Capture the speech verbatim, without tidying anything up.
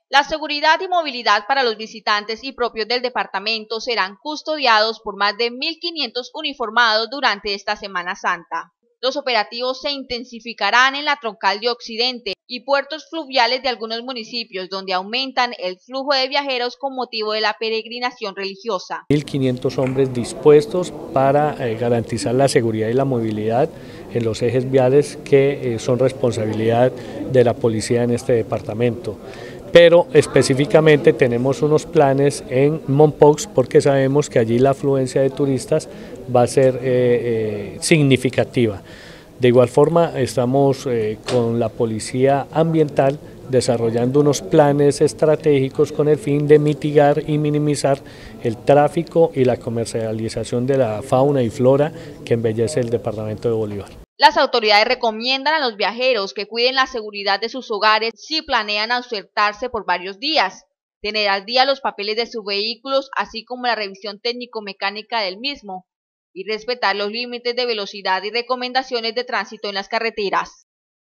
La seguridad y movilidad para los visitantes y propios del departamento serán custodiados por más de mil quinientos uniformados durante esta Semana Santa. Los operativos se intensificarán en la Troncal de Occidente y puertos fluviales de algunos municipios, donde aumentan el flujo de viajeros con motivo de la peregrinación religiosa. mil quinientos hombres dispuestos para eh, garantizar la seguridad y la movilidad en los ejes viales que eh, son responsabilidad de la policía en este departamento. Pero específicamente tenemos unos planes en Mompox porque sabemos que allí la afluencia de turistas va a ser eh, eh, significativa. De igual forma estamos eh, con la policía ambiental desarrollando unos planes estratégicos con el fin de mitigar y minimizar el tráfico y la comercialización de la fauna y flora que embellece el departamento de Bolívar. Las autoridades recomiendan a los viajeros que cuiden la seguridad de sus hogares si planean ausentarse por varios días, tener al día los papeles de sus vehículos, así como la revisión técnico-mecánica del mismo, y respetar los límites de velocidad y recomendaciones de tránsito en las carreteras.